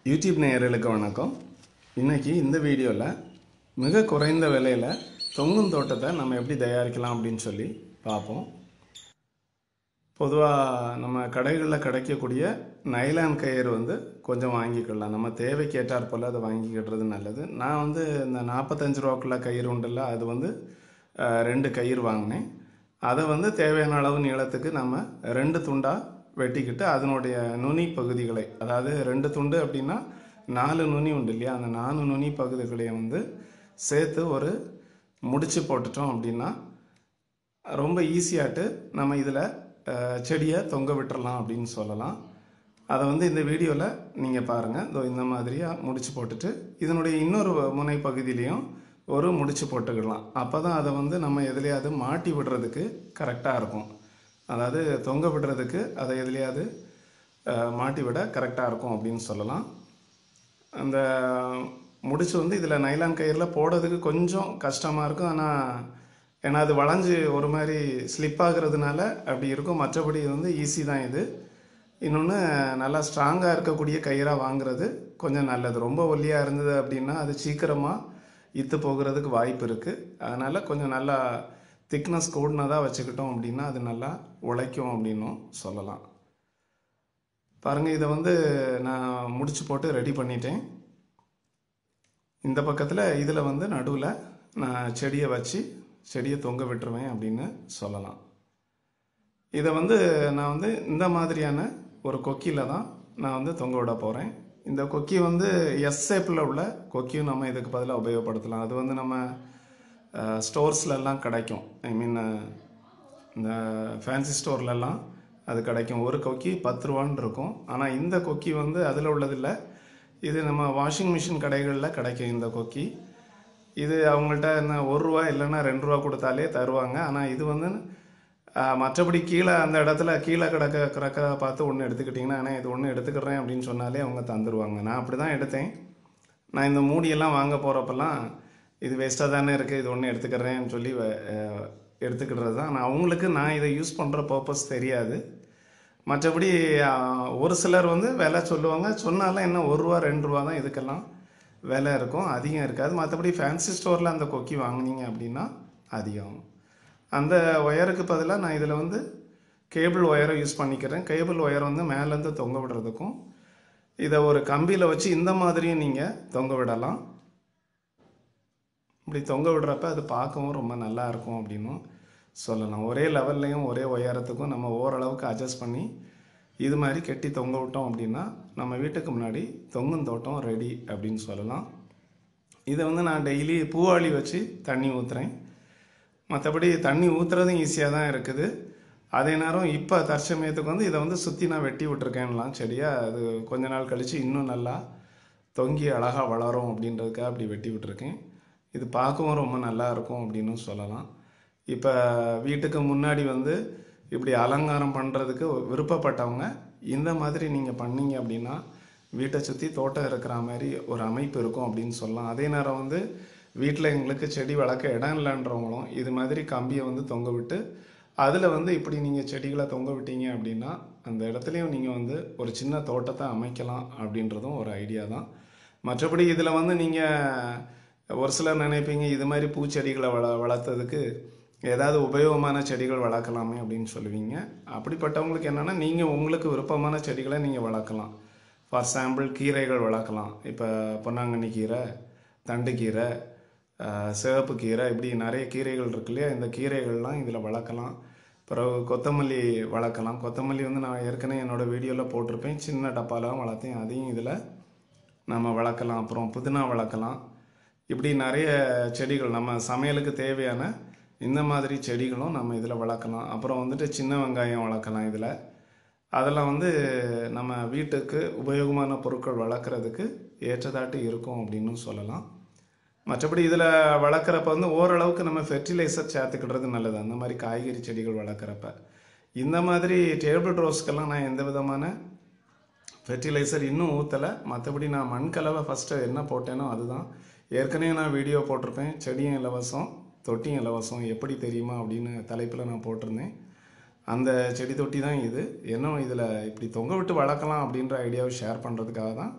YouTube நேயர்களுக்கு வணக்கம். இன்றைக்கி இந்த வீடியோவில் மிக குறைந்த விலையில் தொங்கும் தோட்டத்தை நம்ம எப்படி தயாரிக்கலாம் அப்படின்னு சொல்லி பார்ப்போம். பொதுவாக நம்ம கடைகளில் கிடைக்கக்கூடிய நைலான் கயிறு கொஞ்சம் வாங்கிக்கலாம். நம்ம தேவைக்கு ஏற்றாற் போல் அதை வாங்கிக்கிடுறது நல்லது. நான் இந்த 45 ரூபாக்குள்ள கயிறு உண்டுல்ல, அது 2 கயிறு வாங்கினேன். அதை தேவையான அளவு நீளத்துக்கு நம்ம 2 துண்டாக வெட்டிக்கிட்டு அதனுடைய நுனி பகுதிகளை, அதாவது 2 துண்டு அப்படின்னா 4 நுனி உண்டு இல்லையா, அந்த 4 நுனி பகுதிகளையும் சேர்த்து ஒரு முடிச்சு போட்டுட்டோம் அப்படின்னா ரொம்ப ஈஸியாட்டு நம்ம இதில் செடியை தொங்க விட்டுறலாம் அப்படின்னு சொல்லலாம். அதை இந்த வீடியோவில் நீங்கள் பாருங்கள். இதோ இந்த மாதிரியாக முடிச்சு போட்டுட்டு இதனுடைய இன்னொரு முனை பகுதியிலையும் ஒரு முடிச்சு போட்டுக்கிடலாம். அப்போ தான் அதை நம்ம எதுலையாவது மாட்டி விடுறதுக்கு கரெக்டாக இருக்கும். அதாவது தொங்க விடுறதுக்கு அதை எதுலையாவது மாட்டி விட கரெக்டாக இருக்கும் அப்படின்னு சொல்லலாம். அந்த முடிச்சு இதில் நைலான் கயிறில் போடுறதுக்கு கொஞ்சம் கஷ்டமாக இருக்கும். ஆனால் ஏன்னா அது வளைஞ்சு ஒரு மாதிரி ஸ்லிப் ஆகுறதுனால அப்படி இருக்கும். மற்றபடி ஈஸி தான் இது. இன்னொன்று, நல்லா ஸ்ட்ராங்காக இருக்கக்கூடிய கயிறாக வாங்குறது கொஞ்சம் நல்லது. ரொம்ப ஒல்லியாக இருந்தது அப்படின்னா அது சீக்கிரமாக இத்து போகிறதுக்கு வாய்ப்பு இருக்குது. அதனால் கொஞ்சம் நல்லா திக்னஸ் கூடினதாக வச்சுக்கிட்டோம் அப்படின்னா அது நல்லா உழைக்கும் அப்படின்னும் சொல்லலாம். பாருங்கள், இதை நான் முடிச்சு போட்டு ரெடி பண்ணிட்டேன். இந்த பக்கத்தில் இதில் நடுவில் நான் செடியை வச்சு செடியை தொங்க விட்டுருவேன் அப்படின்னு சொல்லலாம். இதை நான் இந்த மாதிரியான ஒரு கொக்கியில் தான் நான் தொங்க விட போகிறேன். இந்த கொக்கி எஸ் ஷேப்பில் உள்ள கொக்கியும் நம்ம இதுக்கு பதிலாக உபயோகப்படுத்தலாம். அது நம்ம ஸ்டோர்ஸ்லலாம் கிடைக்கும். ஐ மீன் இந்த ஃபேன்சி ஸ்டோர்லலாம் அது கிடைக்கும். ஒரு கொக்கி 10 ரூபான்னு இருக்கும். ஆனால் இந்த கொக்கி அதில் உள்ளதில்லை. இது நம்ம வாஷிங் மிஷின் கடைகளில் கிடைக்கும் இந்த கொக்கி. இது அவங்கள்ட்ட என்ன 1 ரூபா இல்லைன்னா 2 ரூபா கொடுத்தாலே தருவாங்க. ஆனால் இது மற்றபடி கீழே அந்த இடத்துல கீழே கிடக்க பார்த்து ஒன்று எடுத்துக்கிட்டிங்கன்னா, ஆனால் இது ஒன்று எடுத்துக்கிறேன் அப்படின்னு சொன்னாலே அவங்க தந்துடுவாங்க. நான் அப்படி தான் எடுத்தேன். நான் இந்த மூடியெல்லாம் வாங்க போகிறப்பெல்லாம் இது வேஸ்ட்டாக தானே இருக்குது, இது ஒன்று எடுத்துக்கிறேன்னு சொல்லி எடுத்துக்கிடுறது தான். நான் அவங்களுக்கு நான் இதை யூஸ் பண்ணுற பர்பஸ் தெரியாது. மற்றபடி ஒரு சிலர் விலை சொல்லுவாங்க. சொன்னாலும் என்ன 1 ரூபா 2 ரூபா தான் இதுக்கெல்லாம் விலை இருக்கும், அதிகம் இருக்காது. மற்றபடி ஃபேன்சி ஸ்டோரில் அந்த கொக்கி வாங்கினீங்க அப்படின்னா அதிகம். அந்த ஒயருக்கு பதிலாக நான் இதில் கேபிள் ஒயரை யூஸ் பண்ணிக்கிறேன். கேபிள் ஒயர் மேலேருந்து தொங்க விடுறதுக்கும் இதை ஒரு கம்பியில் வச்சு இந்த மாதிரியும் நீங்கள் தொங்க விடலாம். இப்படி தொங்க விடுறப்ப அது பார்க்கவும் ரொம்ப நல்லா இருக்கும் அப்படின்னும் சொல்லலாம். ஒரே லெவல்லையும் ஒரே உயரத்துக்கும் நம்ம ஓரளவுக்கு அட்ஜஸ்ட் பண்ணி இது மாதிரி கெட்டி தொங்க விட்டோம் அப்படின்னா நம்ம வீட்டுக்கு முன்னாடி தொங்கும் தோட்டம் ரெடி அப்படின்னு சொல்லலாம். இதை நான் டெய்லி பூவாளி வச்சு தண்ணி ஊற்றுறேன். மற்றபடி தண்ணி ஊற்றுறதும் ஈஸியாக தான் இருக்குது. அதே நேரம் இப்போ தற்சமயத்துக்கு இதை சுற்றி நான் வெட்டி விட்டுருக்கேன்லாம் செடியாக. அது கொஞ்ச நாள் கழித்து இன்னும் நல்லா தொங்கி அழகாக வளரும் அப்படின்றதுக்காக அப்படி வெட்டி விட்டுருக்கேன். இது பார்க்கவும் ரொம்ப நல்லா இருக்கும் அப்படின்னு சொல்லலாம். இப்போ வீட்டுக்கு முன்னாடி இப்படி அலங்காரம் பண்ணுறதுக்கு விருப்பப்பட்டவங்க இந்த மாதிரி நீங்கள் பண்ணீங்க அப்படின்னா வீட்டை சுற்றி தோட்டம் இருக்கிற மாதிரி ஒரு அமைப்பு இருக்கும் அப்படின்னு சொல்லலாம். அதே நேரம் வீட்டில் எங்களுக்கு செடி வளர்க்க இடம் இல்லைன்றவங்களும் இது மாதிரி கம்பியை தொங்க விட்டு அதில் இப்படி நீங்கள் செடிகளை தொங்க விட்டீங்க அப்படின்னா அந்த இடத்துலையும் நீங்கள் ஒரு சின்ன தோட்டத்தை அமைக்கலாம் அப்படின்றதும் ஒரு ஐடியா தான். மற்றபடி இதில் நீங்கள் ஒரு சிலர் நினைப்பீங்க இது மாதிரி பூச்செடிகளை வளர்த்ததுக்கு ஏதாவது உபயோகமான செடிகள் வளர்க்கலாமே அப்படின்னு சொல்லுவீங்க. அப்படிப்பட்டவங்களுக்கு என்னென்னா நீங்கள் உங்களுக்கு விருப்பமான செடிகளை நீங்கள் வளர்க்கலாம். ஃபார் சாம்பிள் கீரைகள் வளர்க்கலாம். இப்போ பொன்னாங்கண்ணி கீரை, தண்டுக்கீரை, சிவப்பு கீரை, இப்படி நிறைய கீரைகள் இருக்கு இல்லையா, இந்த கீரைகள்லாம் இதில் வளர்க்கலாம். பிறகு கொத்தமல்லி வளர்க்கலாம். கொத்தமல்லி நான் ஏற்கனவே என்னோடய வீடியோவில் போட்டிருப்பேன். சின்ன டப்பாலாம் வளர்த்தேன், அதையும் இதில் நம்ம வளர்க்கலாம். அப்புறம் புதினா வளர்க்கலாம். இப்படி நிறைய செடிகள் நம்ம சமையலுக்கு தேவையான இந்த மாதிரி செடிகளும் நம்ம இதில் வளர்க்கலாம். அப்புறம் சின்ன வெங்காயம் வளர்க்கலாம் இதில். அதெல்லாம் நம்ம வீட்டுக்கு உபயோகமான பொருட்கள் வளர்க்குறதுக்கு ஏற்றதாட்டு இருக்கும் அப்படின்னு சொல்லலாம். மற்றபடி இதில் வளர்க்குறப்ப ஓரளவுக்கு நம்ம ஃபெர்டிலைசர் சேர்த்துக்கிடுறது நல்லது. அந்த மாதிரி காய்கறி செடிகள் வளர்க்குறப்ப இந்த மாதிரி டேபிள் ரோஸ்க்கெல்லாம் நான் எந்த விதமான ஃபெர்டிலைசர் இன்னும் ஊற்றலை. மற்றபடி நான் மண்கலவை ஃபஸ்ட்டு என்ன போட்டேனோ அதுதான். ஏற்கனவே நான் வீடியோ போட்டிருப்பேன், செடியும் இலவசம் தொட்டியும் இலவசம் எப்படி தெரியுமா அப்படின்னு தலைப்பில் நான் போட்டிருந்தேன். அந்த செடி தொட்டி தான் இது. இன்னும் இதில் இப்படி தொங்க விட்டு வளர்க்கலாம் அப்படின்ற ஐடியாவை ஷேர் பண்ணுறதுக்காக தான்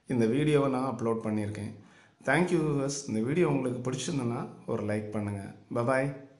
இந்த வீடியோவை நான் அப்லோட் பண்ணியிருக்கேன். Thank you viewers. இந்த வீடியோ உங்களுக்கு பிடிச்சிருந்ததுன்னா ஒரு லைக் பண்ணுங்கள். பபாய்.